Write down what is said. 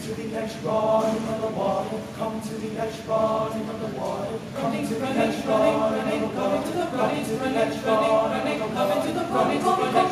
to the edge, running on the water. Come to the edge, running on the water. Come to the edge, running on the water. Come to the edge, running on the water. Come to the edge,